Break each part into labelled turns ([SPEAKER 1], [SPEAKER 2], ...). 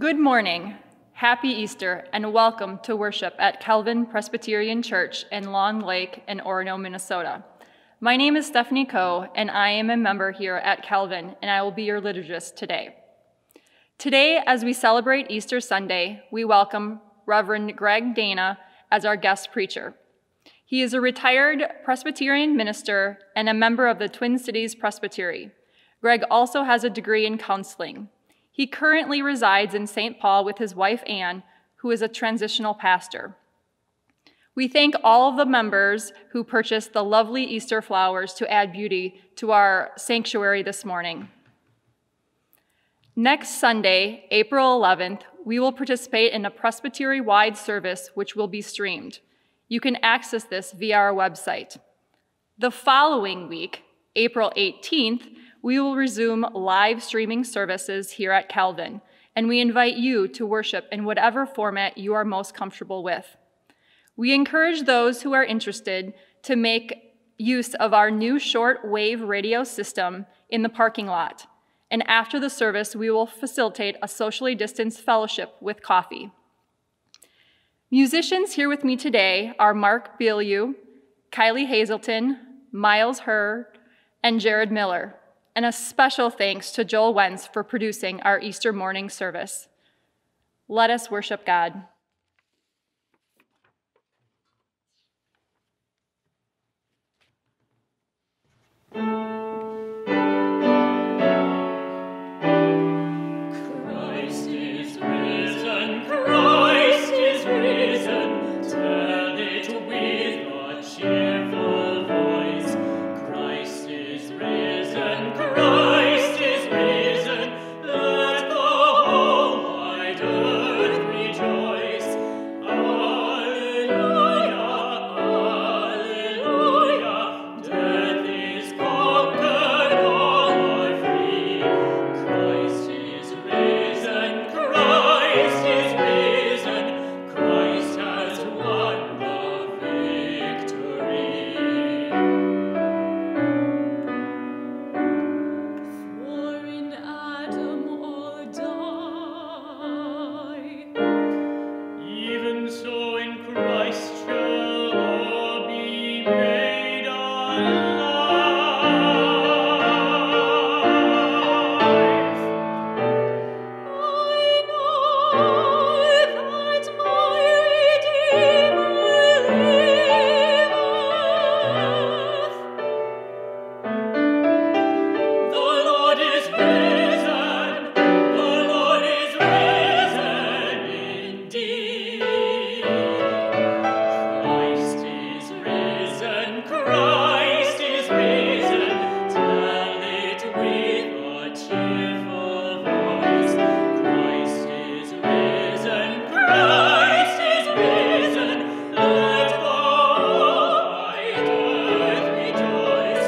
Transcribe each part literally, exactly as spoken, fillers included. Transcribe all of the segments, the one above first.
[SPEAKER 1] Good morning, happy Easter, and welcome to worship at Calvin Presbyterian Church in Long Lake in Orono, Minnesota. My name is Stephanie Coe, and I am a member here at Calvin, and I will be your liturgist today. Today, as we celebrate Easter Sunday, we welcome Reverend Greg Dana as our guest preacher. He is a retired Presbyterian minister and a member of the Twin Cities Presbytery. Greg also has a degree in counseling. He currently resides in Saint Paul with his wife, Anne, who is a transitional pastor. We thank all of the members who purchased the lovely Easter flowers to add beauty to our sanctuary this morning. Next Sunday, April eleventh, we will participate in a presbytery-wide service which will be streamed. You can access this via our website. The following week, April eighteenth, we will resume live streaming services here at Calvin, and we invite you to worship in whatever format you are most comfortable with. We encourage those who are interested to make use of our new short-wave radio system in the parking lot, and after the service, we will facilitate a socially distanced fellowship with coffee. Musicians here with me today are Mark Bilyeu, Kylie Hazelton, Miles Hurd, and Jared Miller. And a special thanks to Joel Wentz for producing our Easter morning service. Let us worship God.
[SPEAKER 2] Christ is risen, Christ is risen, tell it with a cheerful voice. Christ is risen, Christ is risen, let the whole wide earth rejoice. Alleluia, alleluia, death is conquered, all are free. Christ is risen, Christ is risen, Christ has won the victory. For in Adam all die, even so in Christ shall all be made alive. I know that my Redeemer liveth. The Lord is risen, the Lord is risen indeed. Christ is risen, Christ is risen, tell it with a cheerful voice. Christ is risen, Christ is risen, let the wide earth rejoice.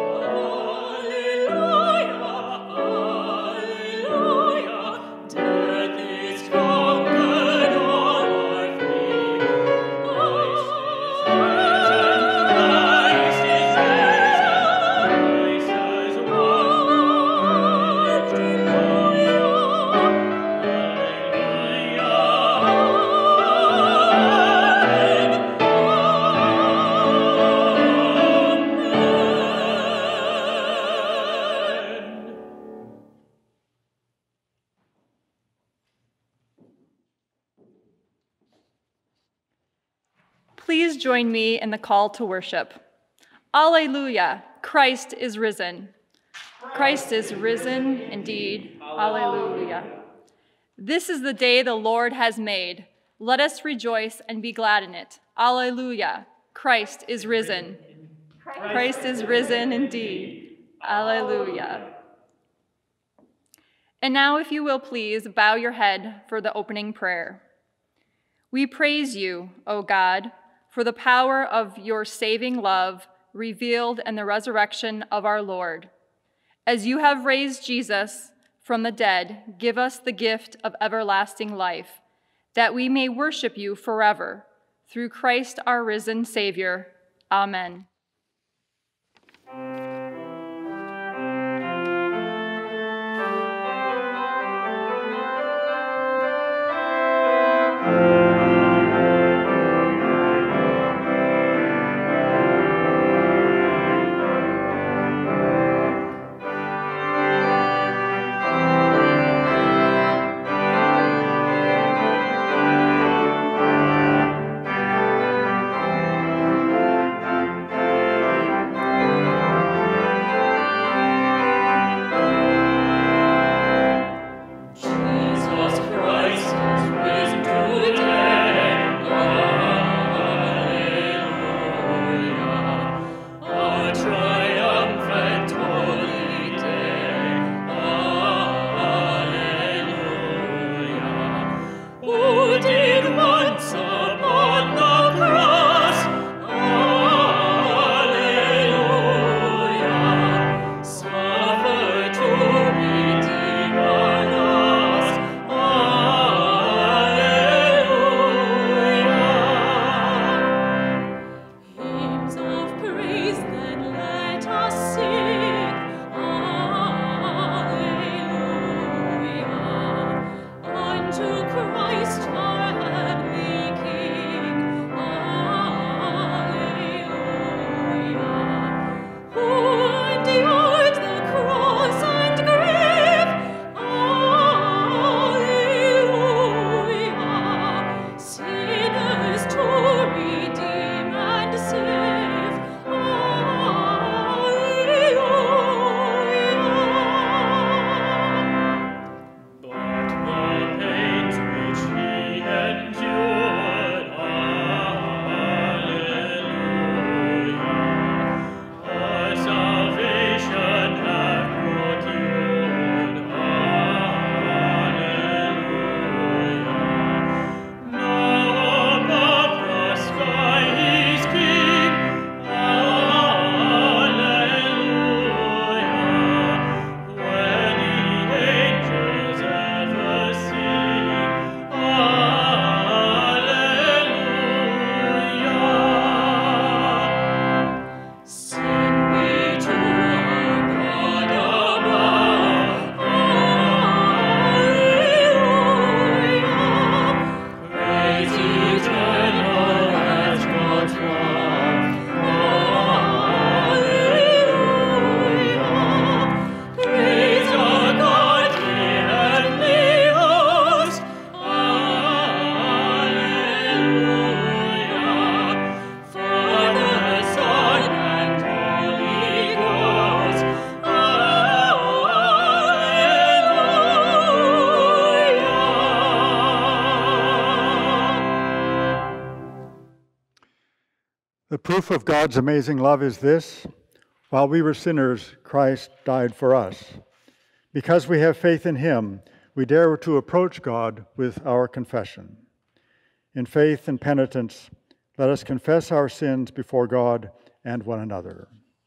[SPEAKER 2] Alleluia, alleluia, death is conquered, all are free. Christ is risen, Christ is risen, Christ has won. Amen.
[SPEAKER 1] Please join me in the call to worship. Alleluia, Christ is risen. Christ is risen indeed. Alleluia. This is the day the Lord has made. Let us rejoice and be glad in it. Alleluia, Christ is risen. Christ is risen indeed. Alleluia. And now, if you will please, bow your head for the opening prayer. We praise you, O God, for the power of your saving love revealed in the resurrection of our Lord. As you have raised Jesus from the dead, give us the gift of everlasting life, that we may worship you forever. Through Christ our risen Savior. Amen.
[SPEAKER 3] proof of God's amazing love is this: while we were sinners, Christ died for us. Because we have faith in him, we dare to approach God with our confession. In faith and penitence, let us confess our sins before God and one another.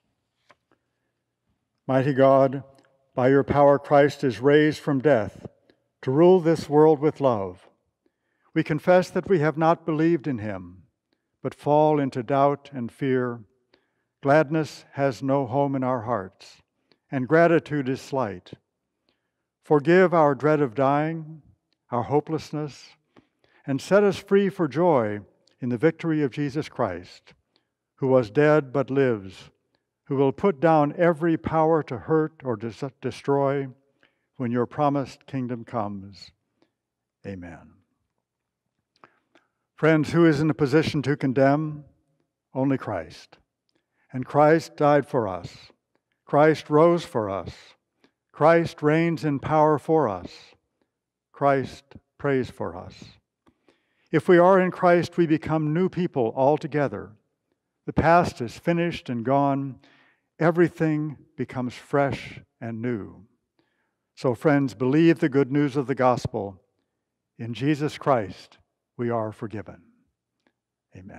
[SPEAKER 3] Mighty God, by your power Christ is raised from death to rule this world with love. We confess that we have not believed in him, but fall into doubt and fear. Gladness has no home in our hearts, and gratitude is slight. Forgive our dread of dying, our hopelessness, and set us free for joy in the victory of Jesus Christ, who was dead but lives, who will put down every power to hurt or dis- destroy when your promised kingdom comes. Amen. Friends, who is in a position to condemn? Only Christ. And Christ died for us. Christ rose for us. Christ reigns in power for us. Christ prays for us. If we are in Christ, we become new people altogether. The past is finished and gone. Everything becomes fresh and new. So, friends, believe the good news of the gospel. In Jesus Christ, we are forgiven. Amen.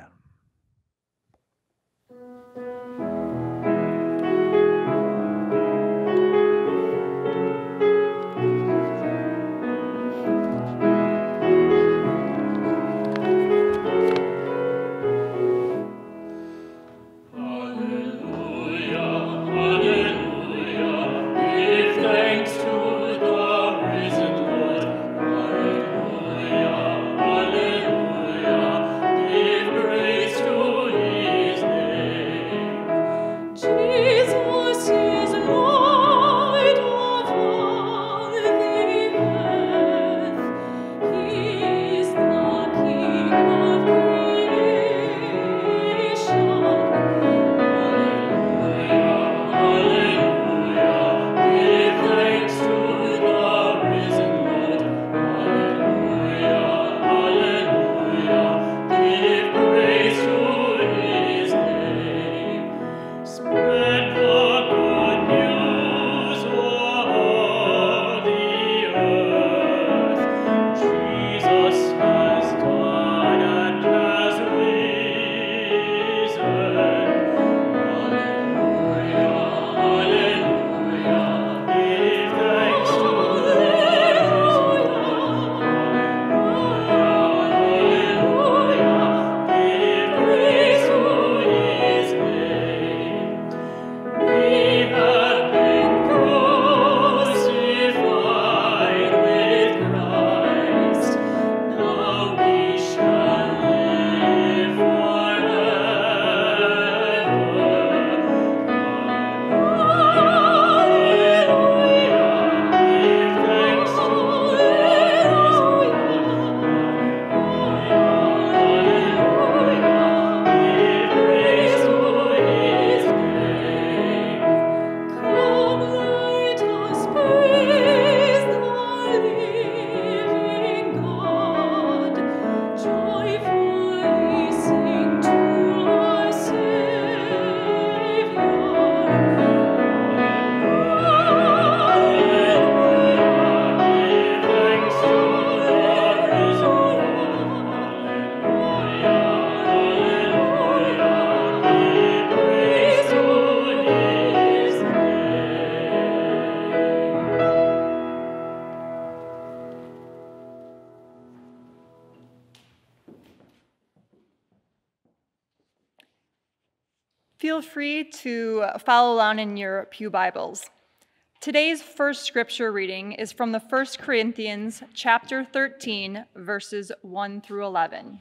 [SPEAKER 1] Feel free to follow along in your pew Bibles. Today's first scripture reading is from the First Corinthians chapter thirteen, verses one through eleven.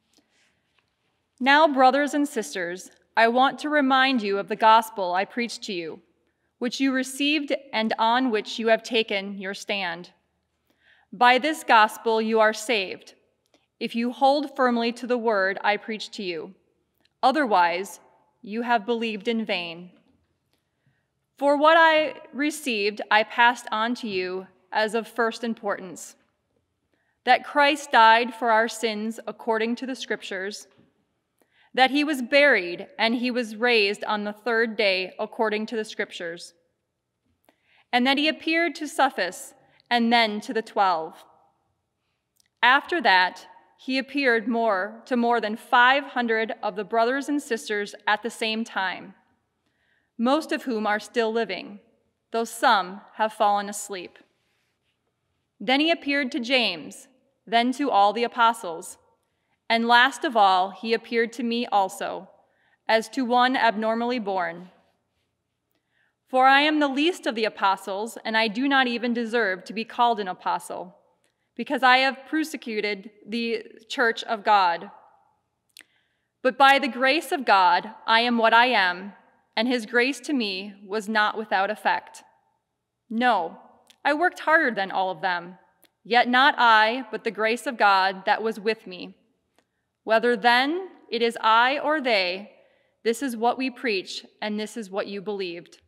[SPEAKER 1] Now, brothers and sisters, I want to remind you of the gospel I preached to you, which you received and on which you have taken your stand. By this gospel you are saved, if you hold firmly to the word I preached to you. Otherwise, you have believed in vain. For what I received, I passed on to you as of first importance, that Christ died for our sins according to the Scriptures, that he was buried and he was raised on the third day according to the Scriptures, and that he appeared to Cephas and then to the twelve. After that, he appeared more to more than five hundred of the brothers and sisters at the same time, most of whom are still living, though some have fallen asleep. Then he appeared to James, then to all the apostles, and last of all, he appeared to me also, as to one abnormally born. For I am the least of the apostles, and I do not even deserve to be called an apostle, because I have persecuted the church of God. But by the grace of God, I am what I am, and his grace to me was not without effect. No, I worked harder than all of them, yet not I, but the grace of God that was with me. Whether then it is I or they, this is what we preach, and this is what you believed.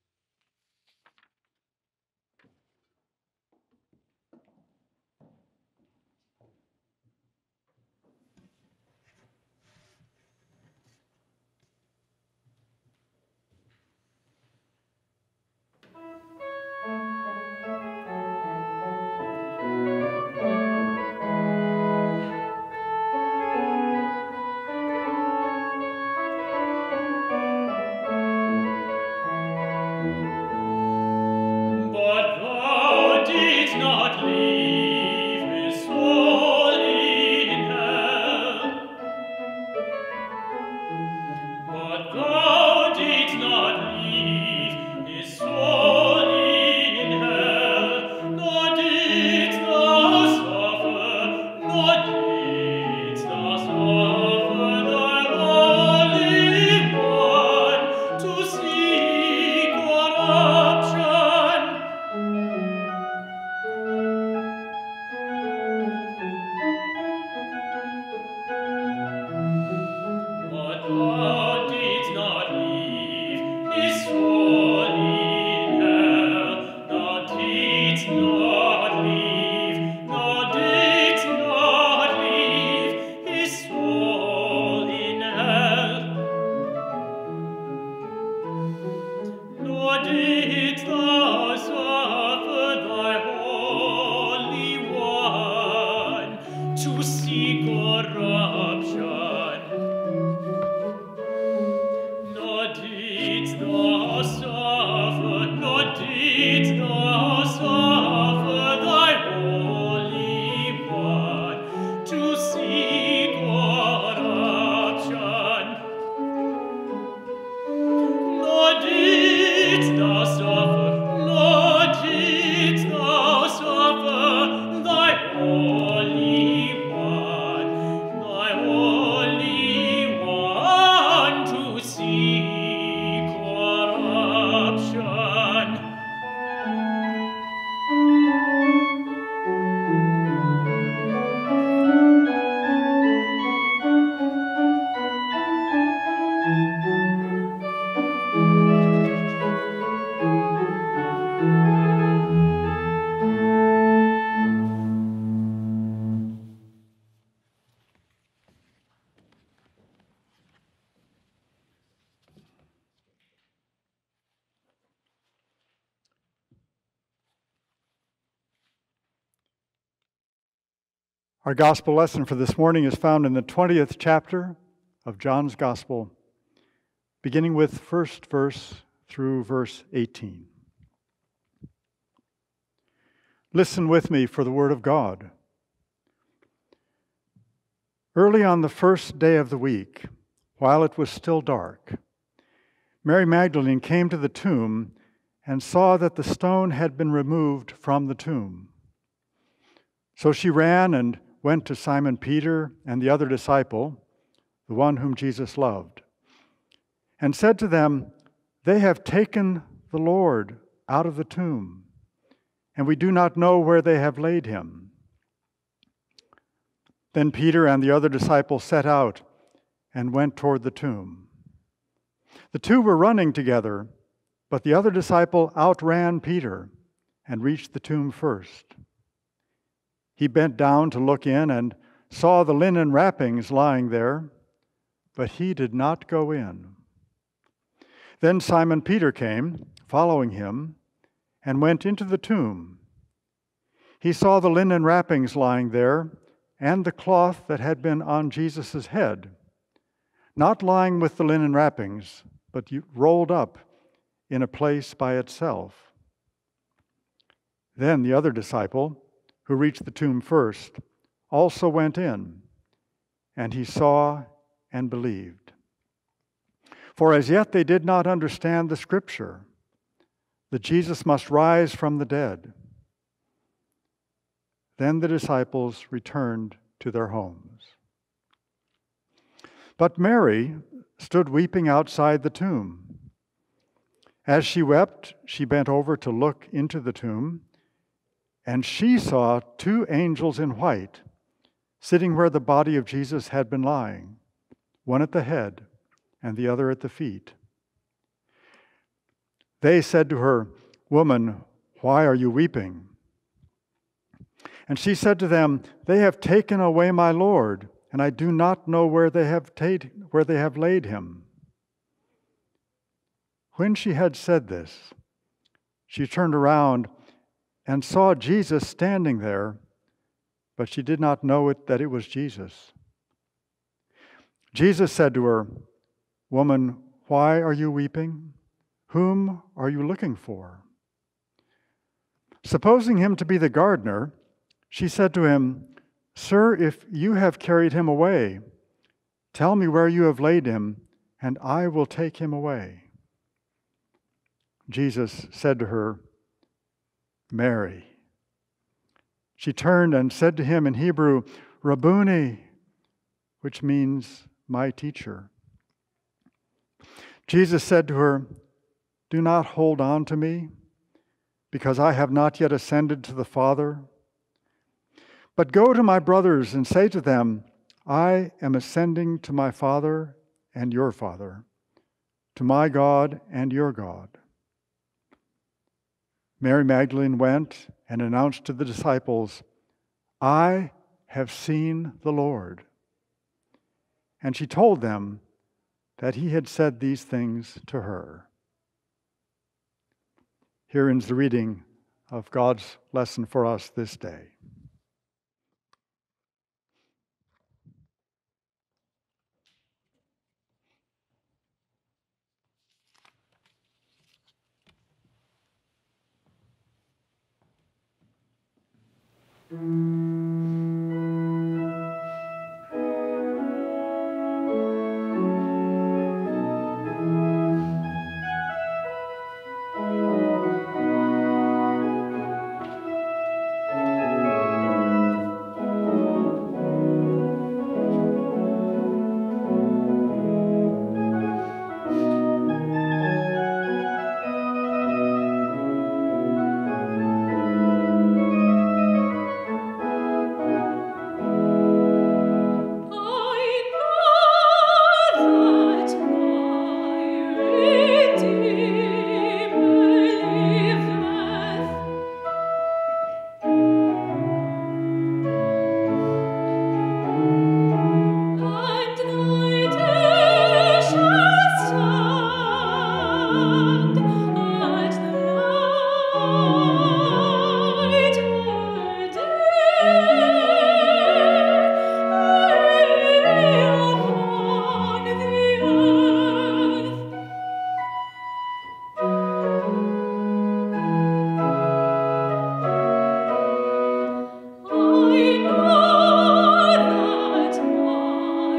[SPEAKER 3] Our gospel lesson for this morning is found in the twentieth chapter of John's Gospel, beginning with first verse through verse eighteen. Listen with me for the word of God. Early on the first day of the week, while it was still dark, Mary Magdalene came to the tomb and saw that the stone had been removed from the tomb. So she ran and went to Simon Peter and the other disciple, the one whom Jesus loved, and said to them, "They have taken the Lord out of the tomb, and we do not know where they have laid him." Then Peter and the other disciple set out and went toward the tomb. The two were running together, but the other disciple outran Peter and reached the tomb first. He bent down to look in and saw the linen wrappings lying there, but he did not go in. Then Simon Peter came, following him, and went into the tomb. He saw the linen wrappings lying there, and the cloth that had been on Jesus' head, not lying with the linen wrappings, but rolled up in a place by itself. Then the other disciple, who reached the tomb first, also went in, and he saw and believed. For as yet they did not understand the scripture, that Jesus must rise from the dead. Then the disciples returned to their homes. But Mary stood weeping outside the tomb. As she wept, she bent over to look into the tomb, and she saw two angels in white, sitting where the body of Jesus had been lying, one at the head and the other at the feet. They said to her, "Woman, why are you weeping?" And she said to them, "They have taken away my Lord, and I do not know where they have ta- where they have laid him." When she had said this, she turned around and saw Jesus standing there, but she did not know it, that it was Jesus. Jesus said to her, "Woman, why are you weeping? Whom are you looking for?" Supposing him to be the gardener, she said to him, "Sir, if you have carried him away, tell me where you have laid him, and I will take him away." Jesus said to her, "Mary." She turned and said to him in Hebrew, "Rabboni," which means my teacher. Jesus said to her, "Do not hold on to me, because I have not yet ascended to the Father. But go to my brothers and say to them, I am ascending to my Father and your Father, to my God and your God." Mary Magdalene went and announced to the disciples, "I have seen the Lord." And she told them that he had said these things to her. Here ends the reading of God's lesson for us this day.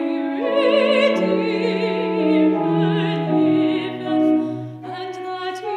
[SPEAKER 2] That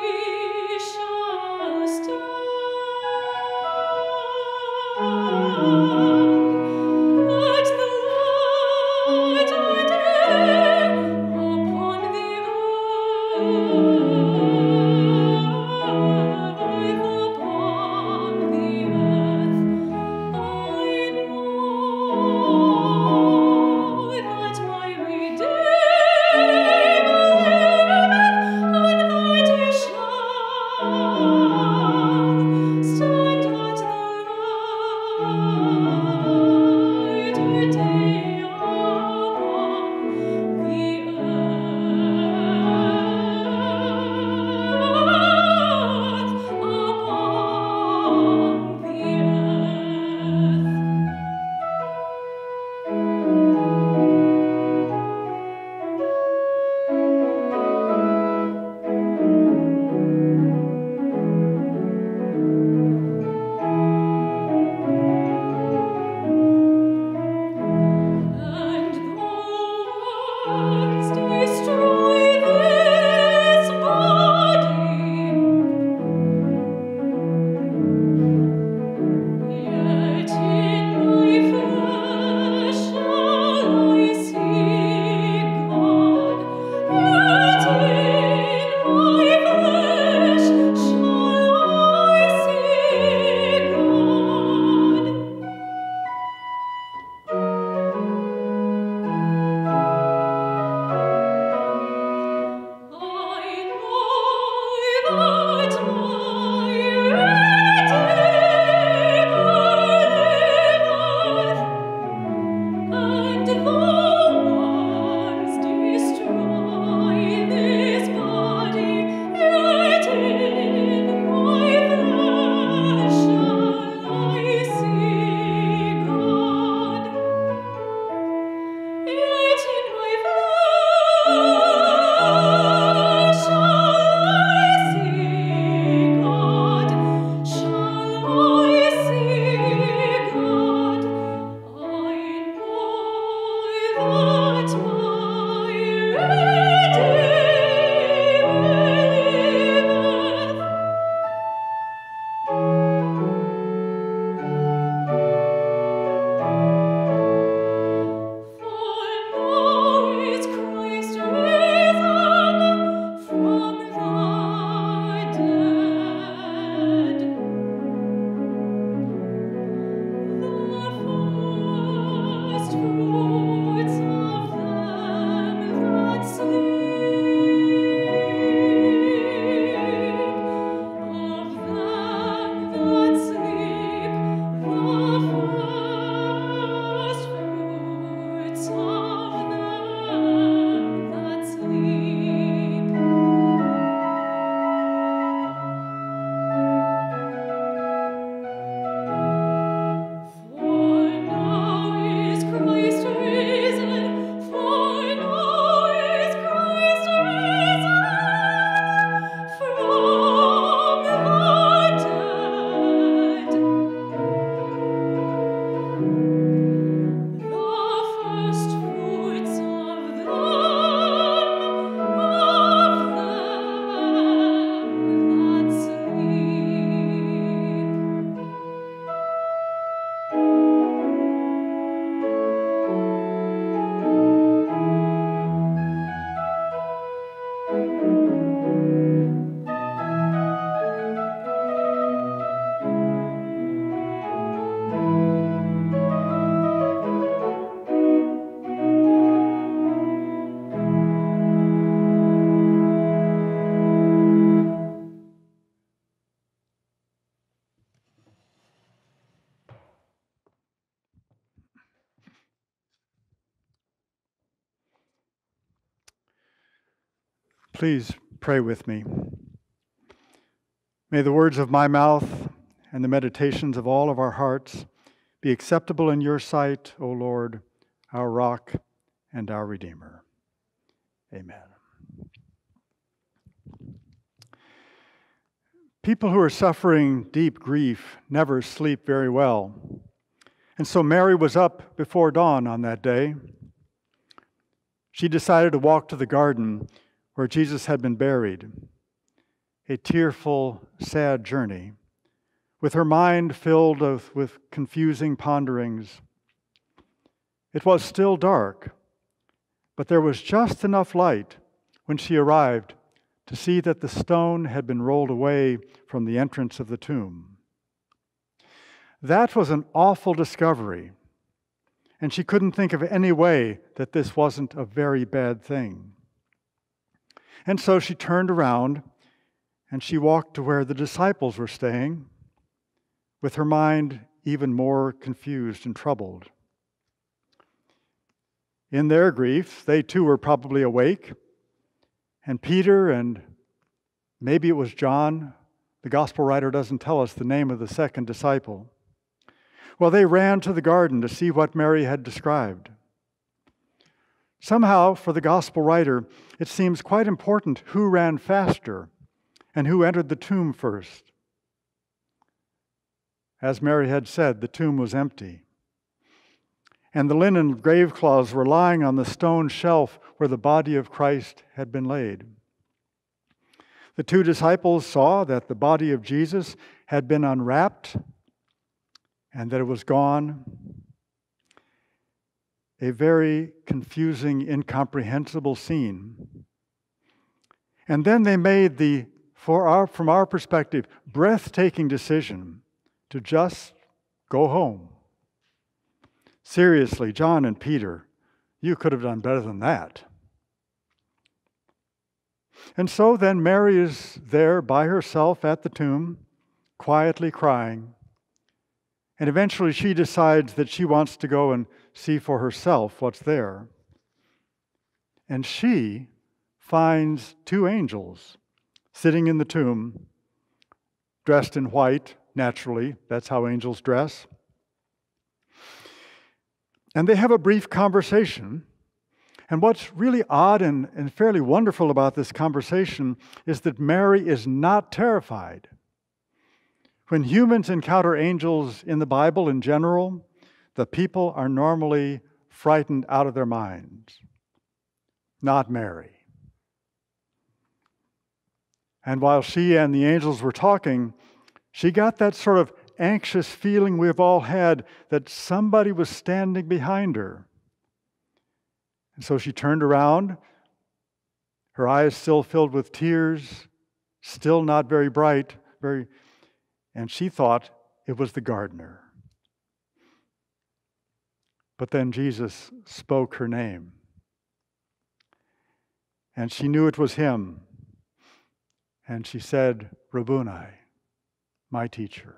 [SPEAKER 3] Please pray with me. May the words of my mouth and the meditations of all of our hearts be acceptable in your sight, O Lord, our rock and our Redeemer. Amen. People who are suffering deep grief never sleep very well. And so Mary was up before dawn on that day. She decided to walk to the garden where Jesus had been buried. A tearful, sad journey, with her mind filled of, with confusing ponderings. It was still dark, but there was just enough light when she arrived to see that the stone had been rolled away from the entrance of the tomb. That was an awful discovery, and she couldn't think of any way that this wasn't a very bad thing. And so she turned around and she walked to where the disciples were staying, with her mind even more confused and troubled. In their grief, they too were probably awake, and Peter and maybe it was John, the gospel writer doesn't tell us the name of the second disciple. Well, they ran to the garden to see what Mary had described. Somehow, for the gospel writer, it seems quite important who ran faster and who entered the tomb first. As Mary had said, the tomb was empty, and the linen grave cloths were lying on the stone shelf where the body of Christ had been laid. The two disciples saw that the body of Jesus had been unwrapped and that it was gone. A very confusing, incomprehensible scene. And then they made the, for our, from our perspective, breathtaking decision to just go home. Seriously, John and Peter, you could have done better than that. And so then Mary is there by herself at the tomb, quietly crying. And eventually she decides that she wants to go and see for herself what's there. And she finds two angels sitting in the tomb, dressed in white, naturally. That's how angels dress. And they have a brief conversation. And what's really odd and, and fairly wonderful about this conversation is that Mary is not terrified. When humans encounter angels in the Bible in general, the people are normally frightened out of their minds. Not Mary. And while she and the angels were talking, she got that sort of anxious feeling we've all had that somebody was standing behind her. And so she turned around, her eyes still filled with tears, still not very bright, very, and she thought it was the gardener. But then Jesus spoke her name, and she knew it was him. And she said, Rabboni, my teacher.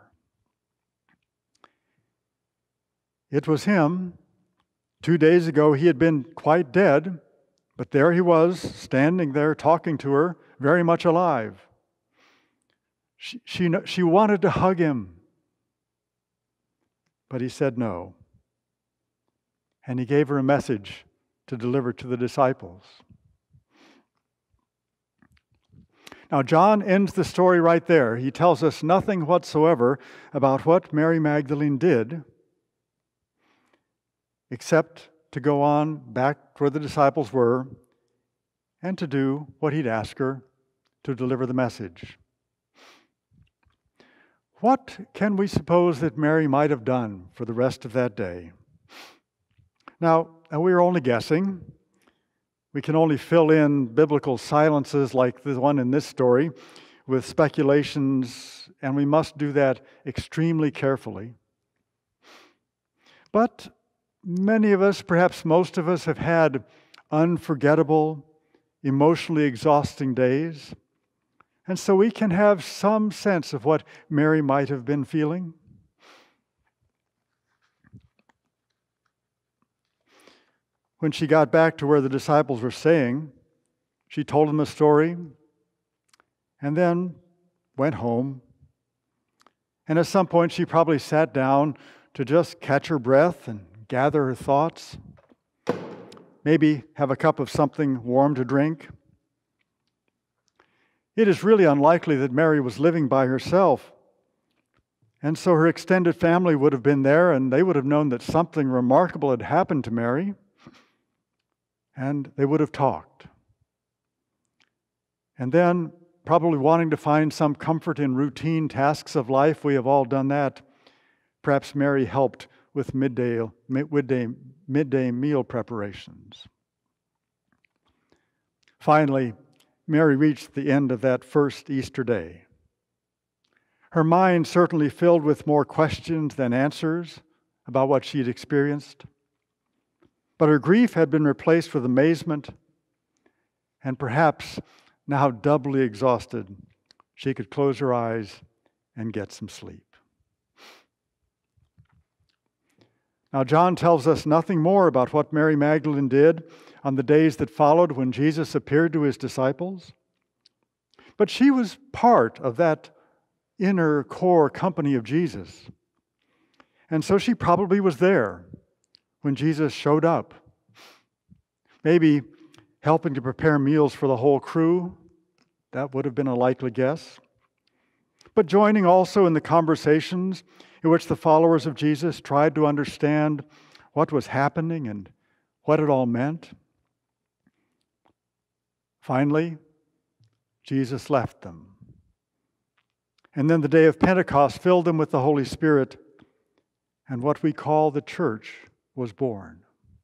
[SPEAKER 3] It was him. Two days ago, he had been quite dead, but there he was, standing there, talking to her, very much alive. She, she, she wanted to hug him, but he said no. And he gave her a message to deliver to the disciples. Now, John ends the story right there. He tells us nothing whatsoever about what Mary Magdalene did, except to go on back where the disciples were and to do what he'd asked her, to deliver the message. What can we suppose that Mary might have done for the rest of that day? Now, we're only guessing. We can only fill in biblical silences like the one in this story with speculations, and we must do that extremely carefully. But many of us, perhaps most of us, have had unforgettable, emotionally exhausting days, and so we can have some sense of what Mary might have been feeling. When she got back to where the disciples were staying, She told him the story and then went home. And at some point, she probably sat down to just catch her breath and gather her thoughts, maybe have a cup of something warm to drink. It is really unlikely that Mary was living by herself, and so her extended family would have been there, and they would have known that something remarkable had happened to Mary, and they would have talked. And then, probably wanting to find some comfort in routine tasks of life, we have all done that. Perhaps Mary helped with midday, midday, midday meal preparations. Finally, Mary reached the end of that first Easter day. Her mind certainly filled with more questions than answers about what she had experienced. But her grief had been replaced with amazement, and perhaps now doubly exhausted, she could close her eyes and get some sleep. Now, John tells us nothing more about what Mary Magdalene did on the days that followed when Jesus appeared to his disciples. But she was part of that inner core company of Jesus. And so she probably was there when Jesus showed up. Maybe helping to prepare meals for the whole crew. That would have been a likely guess. But joining also in the conversations in which the followers of Jesus tried to understand what was happening and what it all meant. Finally, Jesus left them. And then the day of Pentecost filled them with the Holy Spirit, and what we call the church was born.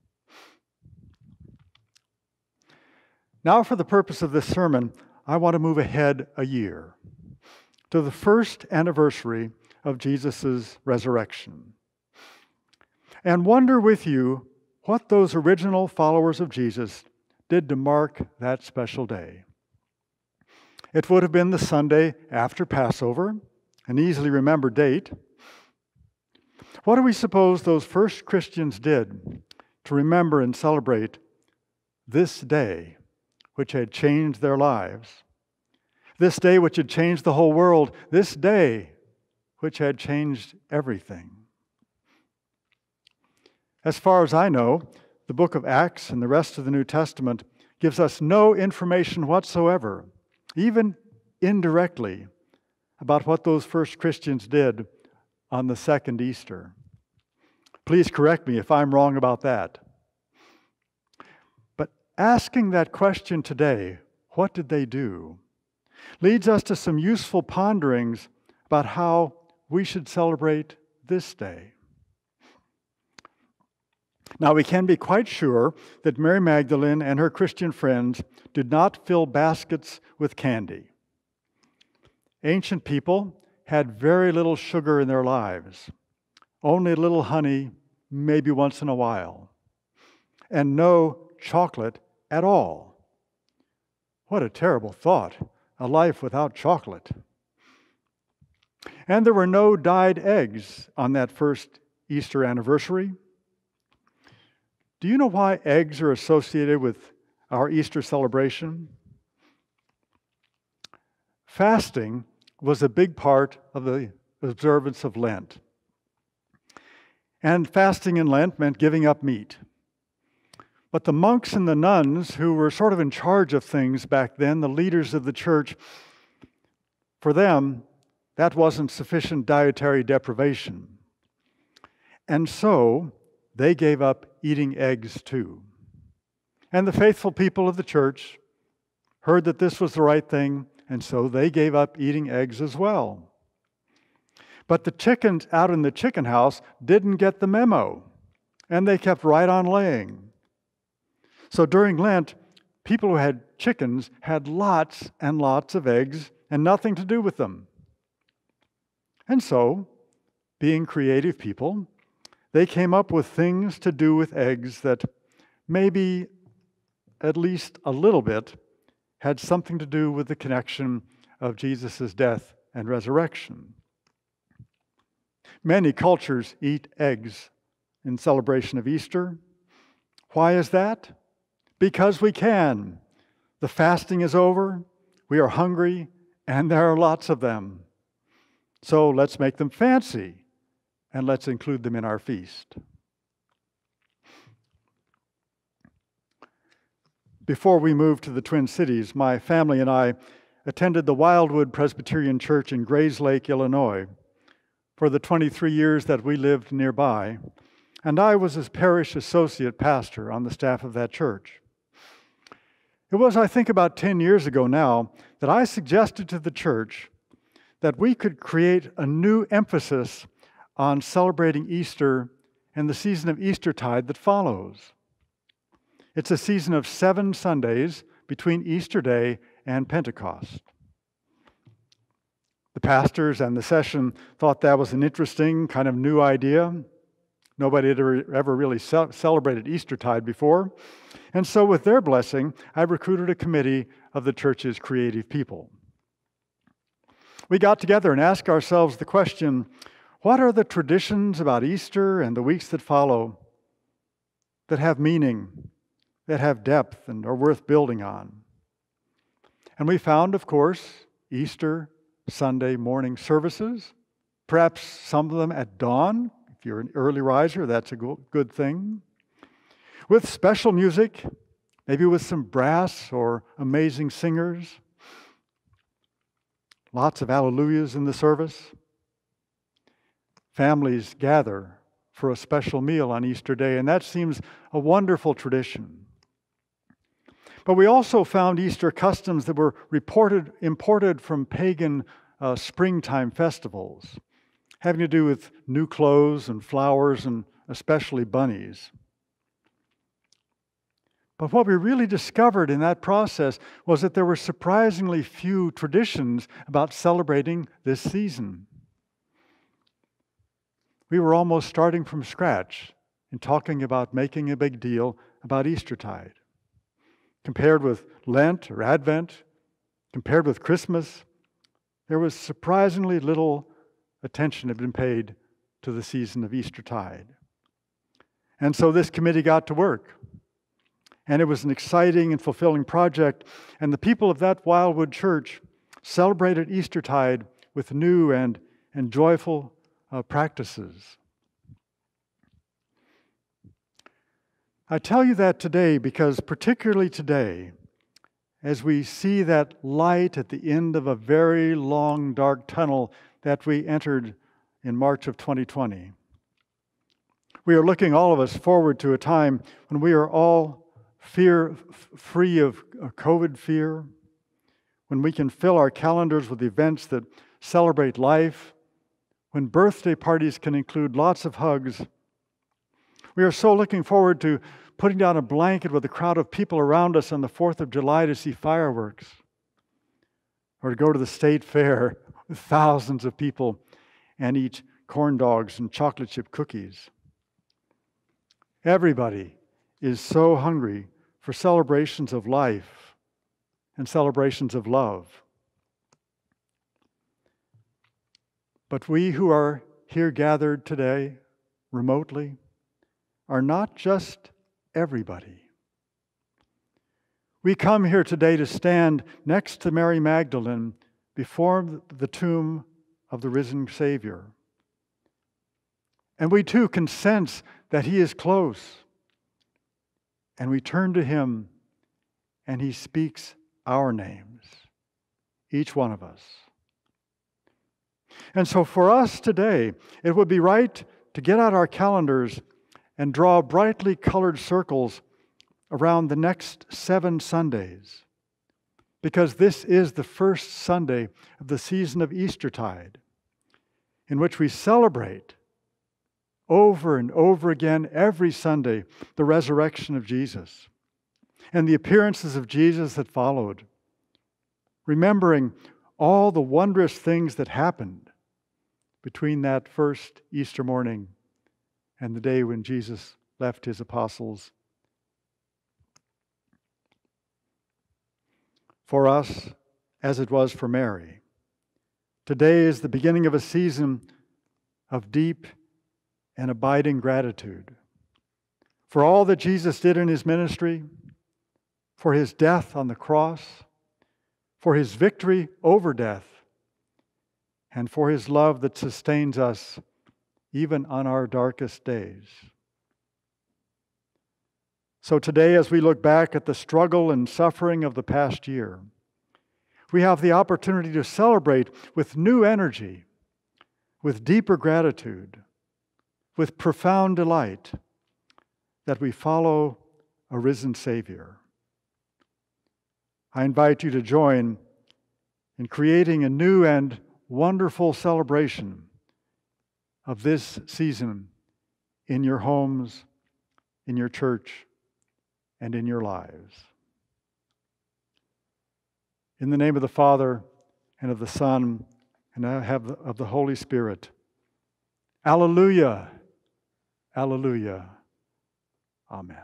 [SPEAKER 3] Now, for the purpose of this sermon, I want to move ahead a year to the first anniversary of Jesus' resurrection, and wonder with you what those original followers of Jesus did to mark that special day. It would have been the Sunday after Passover, an easily remembered date. What do we suppose those first Christians did to remember and celebrate this day which had changed their lives? This day which had changed the whole world, this day which had changed everything. As far as I know, the book of Acts and the rest of the New Testament gives us no information whatsoever, even indirectly, about what those first Christians did on the second Easter. Please correct me if I'm wrong about that. But asking that question today, what did they do, leads us to some useful ponderings about how we should celebrate this day. Now, we can be quite sure that Mary Magdalene and her Christian friends did not fill baskets with candy. Ancient people had very little sugar in their lives, only a little honey, maybe once in a while, and no chocolate at all. What a terrible thought, a life without chocolate. And there were no dyed eggs on that first Easter anniversary. Do you know why eggs are associated with our Easter celebration? Fasting was a big part of the observance of Lent. And fasting in Lent meant giving up meat. But the monks and the nuns, who were sort of in charge of things back then, the leaders of the church, for them, that wasn't sufficient dietary deprivation. And so, they gave up eating eggs too. And the faithful people of the church heard that this was the right thing, and so they gave up eating eggs as well. But the chickens out in the chicken house didn't get the memo, and they kept right on laying. So during Lent, people who had chickens had lots and lots of eggs and nothing to do with them. And so, being creative people, they came up with things to do with eggs that maybe, at least a little bit, had something to do with the connection of Jesus' death and resurrection. Many cultures eat eggs in celebration of Easter. Why is that? Because we can. The fasting is over, we are hungry, and there are lots of them. So let's make them fancy, and let's include them in our feast. Before we moved to the Twin Cities, my family and I attended the Wildwood Presbyterian Church in Grayslake, Illinois, for the twenty-three years that we lived nearby, and I was his parish associate pastor on the staff of that church. It was, I think, about ten years ago now that I suggested to the church that we could create a new emphasis on celebrating Easter and the season of Eastertide that follows. It's a season of seven Sundays between Easter Day and Pentecost. The pastors and the session thought that was an interesting kind of new idea. Nobody had ever really ce- celebrated Eastertide before. And so with their blessing, I recruited a committee of the church's creative people. We got together and asked ourselves the question, what are the traditions about Easter and the weeks that follow that have meaning, that have depth and are worth building on? And we found, of course, Easter Sunday morning services, perhaps some of them at dawn. If you're an early riser, that's a good thing. With special music, maybe with some brass or amazing singers. Lots of alleluias in the service. Families gather for a special meal on Easter Day, and that seems a wonderful tradition. But we also found Easter customs that were reported, imported from pagan uh, springtime festivals, having to do with new clothes and flowers and especially bunnies. But what we really discovered in that process was that there were surprisingly few traditions about celebrating this season. We were almost starting from scratch in talking about making a big deal about Eastertide. Compared with Lent or Advent, compared with Christmas, there was surprisingly little attention had been paid to the season of Eastertide. And so this committee got to work. And it was an exciting and fulfilling project. And the people of that Wildwood church celebrated Eastertide with new and, and joyful uh, practices. I tell you that today because particularly today, as we see that light at the end of a very long, dark tunnel that we entered in March of twenty twenty, we are looking, all of us, forward to a time when we are all fear free of COVID fear, when we can fill our calendars with events that celebrate life, when birthday parties can include lots of hugs. We are so looking forward to putting down a blanket with a crowd of people around us on the fourth of July to see fireworks, or to go to the state fair with thousands of people and eat corn dogs and chocolate chip cookies. Everybody is so hungry for celebrations of life and celebrations of love. But we who are here gathered today, remotely, are not just everybody. We come here today to stand next to Mary Magdalene before the tomb of the risen Savior. And we too can sense that He is close. And we turn to Him, and He speaks our names, each one of us. And so for us today, it would be right to get out our calendars and draw brightly colored circles around the next seven Sundays, because this is the first Sunday of the season of Eastertide, in which we celebrate over and over again every Sunday the resurrection of Jesus and the appearances of Jesus that followed, remembering all the wondrous things that happened between that first Easter morning and the day when Jesus left His apostles. For us, as it was for Mary, today is the beginning of a season of deep and abiding gratitude for all that Jesus did in His ministry, for his death on the cross, for his victory over death, and for his love that sustains us even on our darkest days. So today, as we look back at the struggle and suffering of the past year, we have the opportunity to celebrate with new energy, with deeper gratitude, with profound delight that we follow a risen Savior. I invite you to join in creating a new and wonderful celebration of this season in your homes, in your church, and in your lives. In the name of the Father, and of the Son, and of the Holy Spirit. Alleluia, alleluia, amen.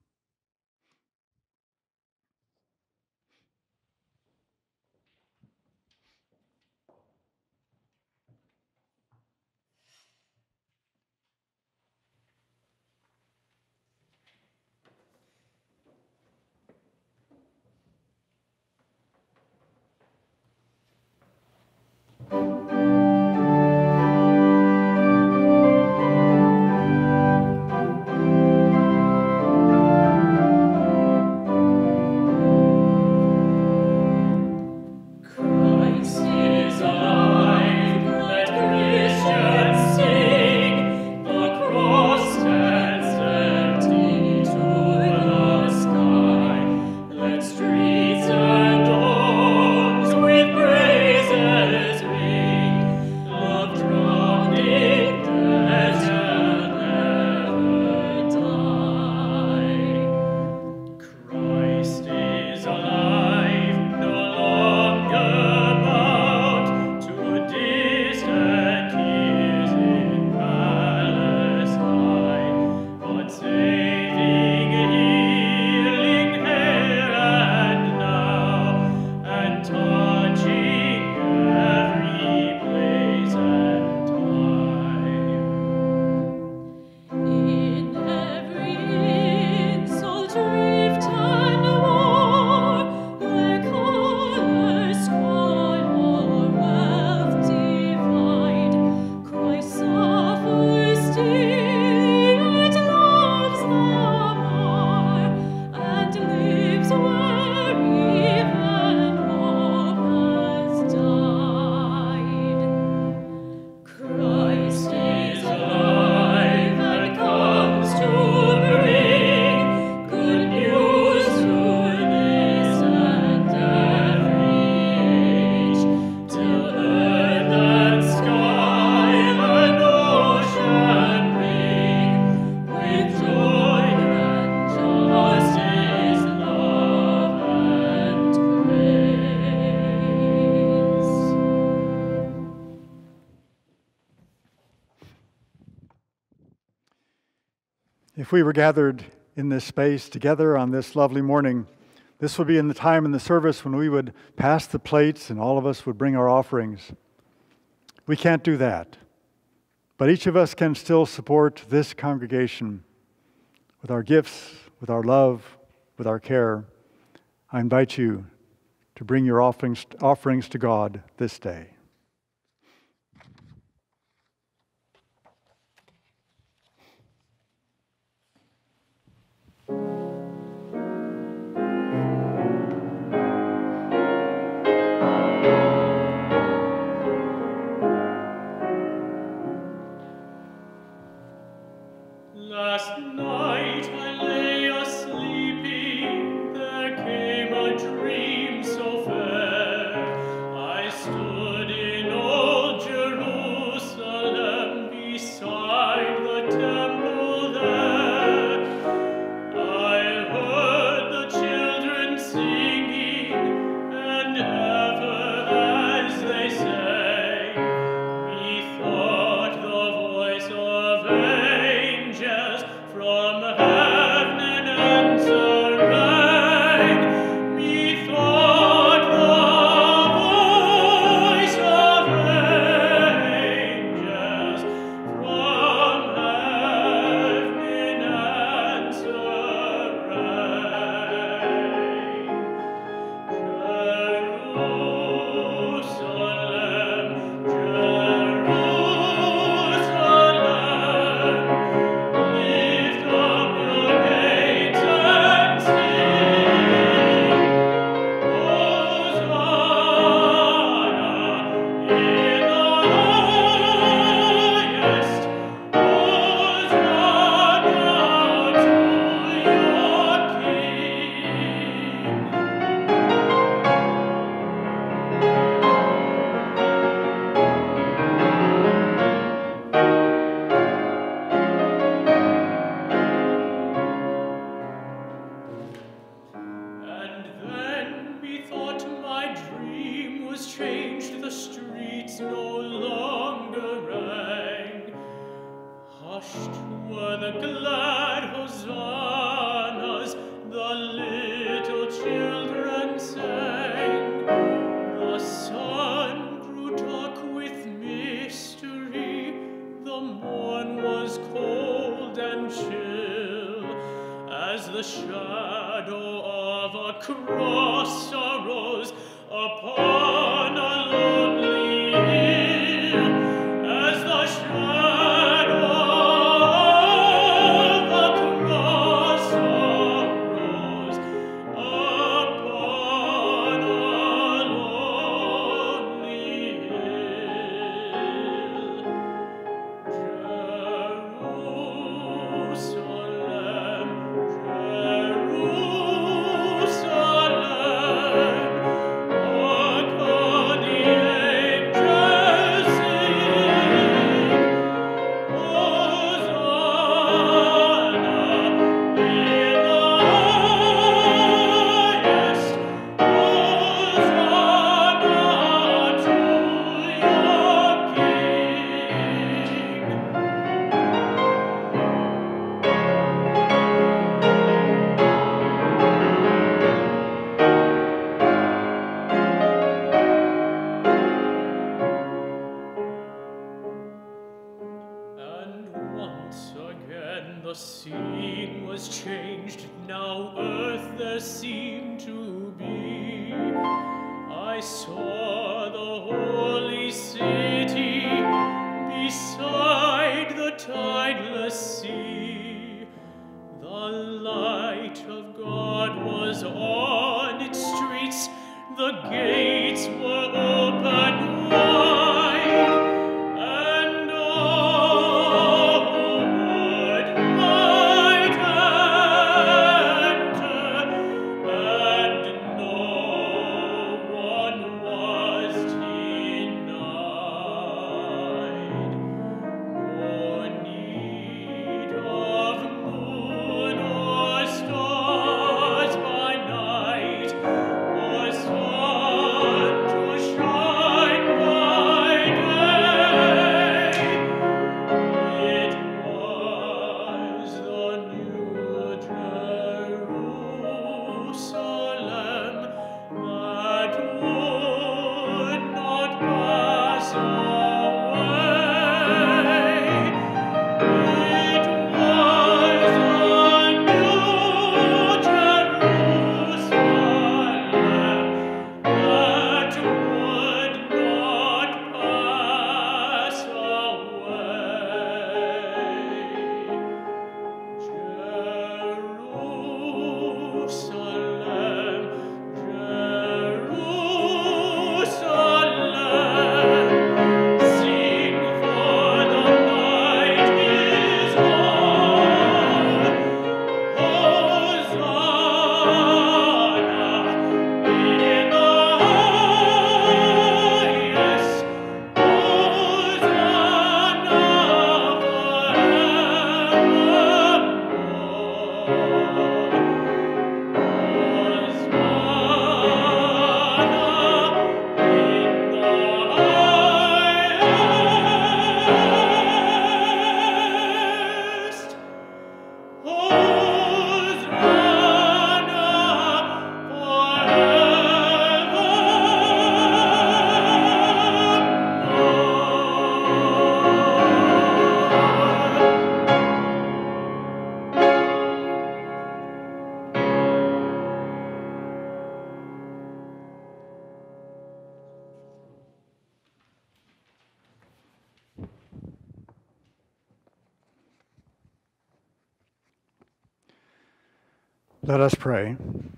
[SPEAKER 3] If we were gathered in this space together on this lovely morning, this would be in the time in the service when we would pass the plates and all of us would bring our offerings. We can't do that. But each of us can still support this congregation with our gifts, with our love, with our care. I invite you to bring your offerings, offerings to God this day.
[SPEAKER 2] Last night I lay a-sleeping, there came a dream so fair. I stood shadow of a cross arose upon a lonely hill, as the shadow of a cross arose upon a lonely hill. Jerusalem, Jerusalem, hark the angels sing, Hosanna in the highest, Hosanna to your King. And once again the scene was changed, now earth there seemed to be. I saw the holy city beside the tideless sea. The light of God was on its streets, the gates were open wide, and all who would might enter, and no one was denied. No need of moon or stars by night, or sun to shine by day. It was the new Jerusalem that would not pass away. It was the new Jerusalem that would not pass away. Jerusalem, Jerusalem, sing, for the night is long. Hosanna in the highest, Hosanna
[SPEAKER 3] Let us pray.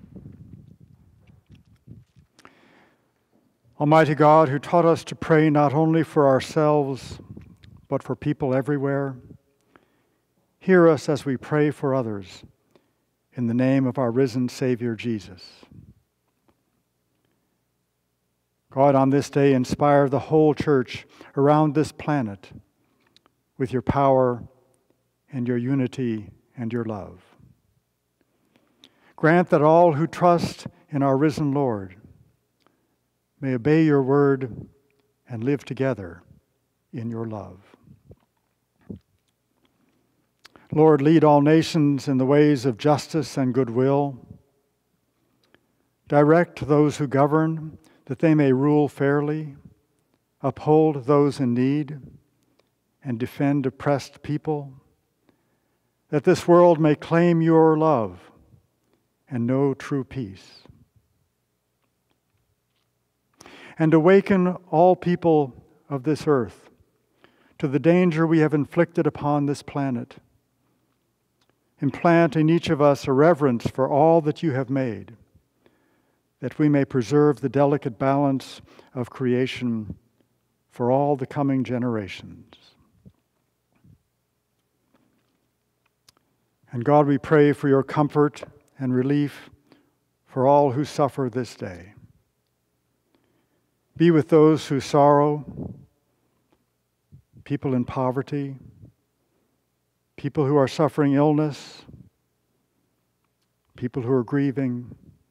[SPEAKER 3] Almighty God, who taught us to pray not only for ourselves, but for people everywhere, hear us as we pray for others, in the name of our risen Savior, Jesus. God, on this day, inspire the whole church around this planet with your power and your unity and your love. Grant that all who trust in our risen Lord may obey your word and live together in your love. Lord, lead all nations in the ways of justice and goodwill. Direct those who govern, that they may rule fairly, uphold those in need, and defend oppressed people, that this world may claim your love and know true peace. And awaken all people of this earth to the danger we have inflicted upon this planet. Implant in each of us a reverence for all that you have made, that we may preserve the delicate balance of creation for all the coming generations. And God, we pray for your comfort and relief for all who suffer this day. Be with those who sorrow, people in poverty, people who are suffering illness, people who are grieving.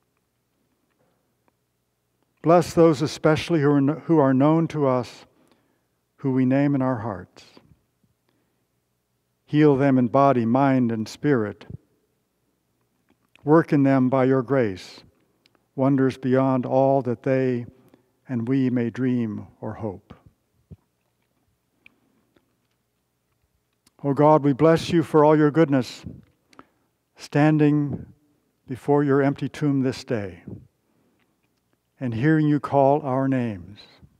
[SPEAKER 3] Bless those especially who are, who are known to us, who we name in our hearts. Heal them in body, mind, and spirit. Work in them by your grace, wonders beyond all that they and we may dream or hope. O God, we bless you for all your goodness, standing before your empty tomb this day and hearing you call our names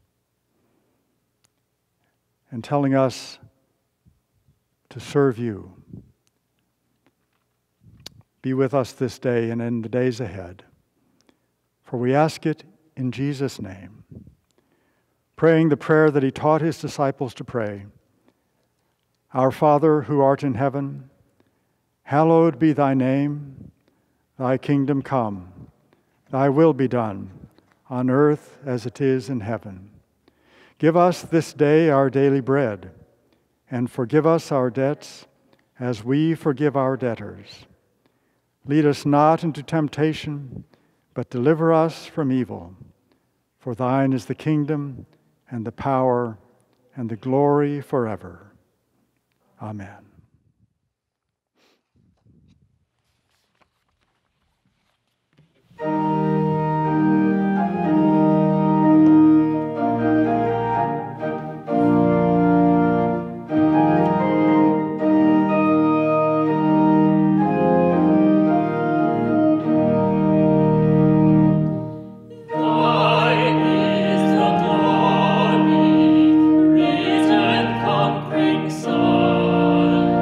[SPEAKER 3] and telling us to serve you. Be with us this day and in the days ahead, for we ask it in Jesus' name, praying the prayer that he taught his disciples to pray. Our Father, who art in heaven, hallowed be thy name. Thy kingdom come, thy will be done, on earth as it is in heaven. Give us this day our daily bread, and forgive us our debts as we forgive our debtors. Lead us not into temptation, but deliver us from evil. For thine is the kingdom and the power and the glory forever. Amen.
[SPEAKER 2] Thine is the glory, risen conquering Son.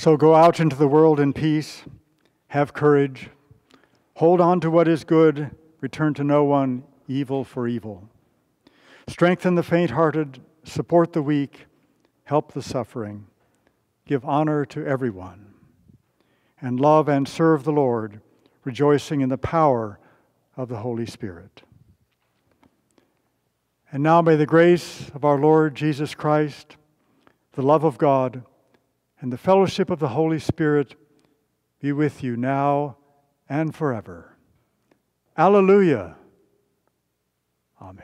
[SPEAKER 3] So go out into the world in peace, have courage, hold on to what is good, return to no one evil for evil. Strengthen the faint-hearted, support the weak, help the suffering, give honor to everyone, and love and serve the Lord, rejoicing in the power of the Holy Spirit. And now may the grace of our Lord Jesus Christ, the love of God, and the fellowship of the Holy Spirit be with you now and forever. Alleluia. Amen.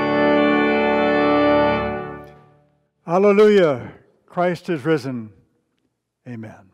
[SPEAKER 3] Hallelujah! Christ is risen. Amen.